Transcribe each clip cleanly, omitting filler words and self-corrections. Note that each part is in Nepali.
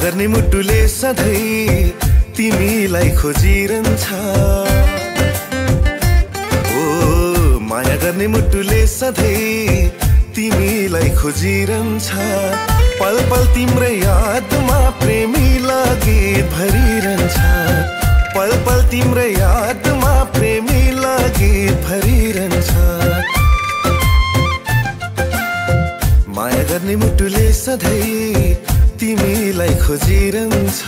गर्ने मुटुले सधैँ तिमीलाई खोजिरहन्छ ओ माया गर्ने मुटुले सधैँ तिमीलाई खोजिरहन्छ पल पल तिम्रै यादमा प्रेमी गीत भरिरहन्छ पल पल तिम्रै यादमा प्रेमी गीत भरिरहन्छ माया गर्ने मुटुले सधैँ तिमीलाई खोजिरहन्छ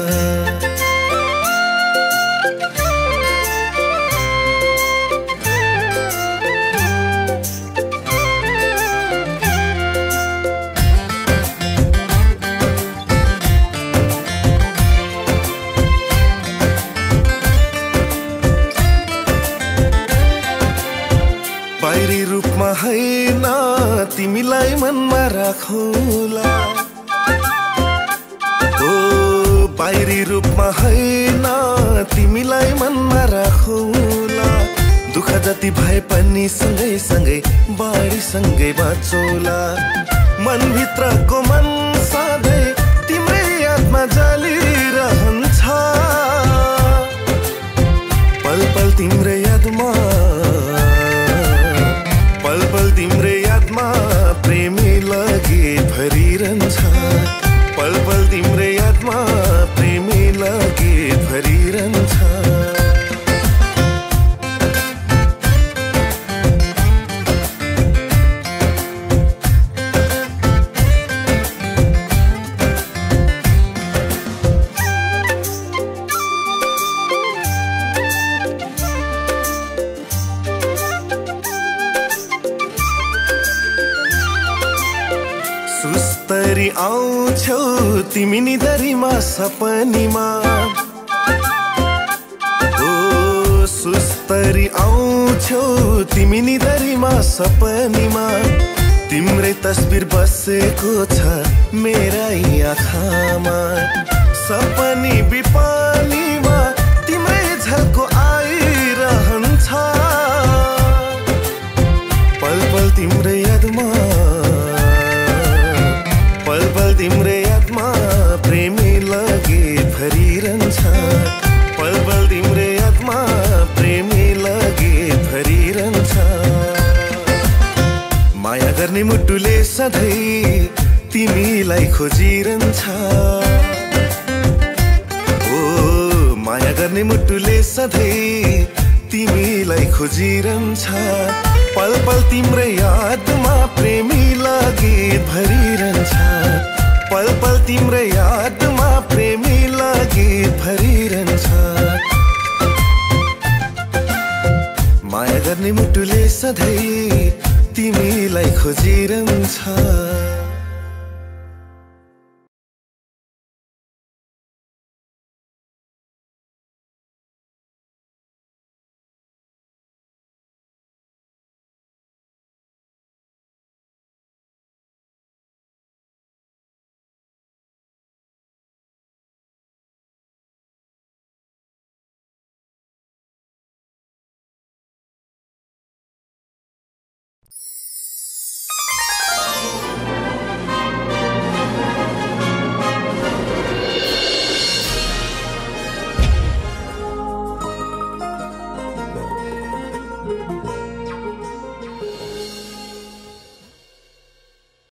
बाहिरी रूपमा हैन तिमीलाई मनमा राखौला ओ बाहिरी रूपमा हैन तिमीलाई मनमा राखौला दुःख जति भए पनि सँगै सँगै बाढी सँगै बाँचौला मनभित्रको मन सधैँ तिम्रै यादमा जलिरहन्छ पल पल तिम्रै यादमा पल पल तिम्रै यादमा प्रेमी गीत भरिरहन्छ पल पल तिम्रै यादमा प्रेमी गीत भरिरहन्छ सुस्तरी आउँछौ तिमी निधरीमा सपनीमा ओ सुस्तरी आउँछौ तिमी निधरीमा सपनीमा तिम्रै तस्बिर बसेको छ मेरै आँखामा सपनी बिपानीमा तिम्रै झल्को आइरहन्छ पल पल तिम्रै यादमा पल पल तिम्रै यादमा प्रेमी गीत भरिरहन्छ पल पल तिम्रै यादमा प्रेमी गीत भरिरहन्छ माया गर्ने मुटुले सधैँ तिमीलाई खोजिरहन्छ ओ माया गर्ने मुटुले सधैँ तिमीलाई खोजिरहन्छ पल पल तिम्रै यादमा प्रेमी गीत भरिरहन्छ पल पल तिम्रै यादमा प्रेमी गीत भरिरहन्छ माया गर्ने मुटुले सधैँ तिमीलाई खोजिरहन्छ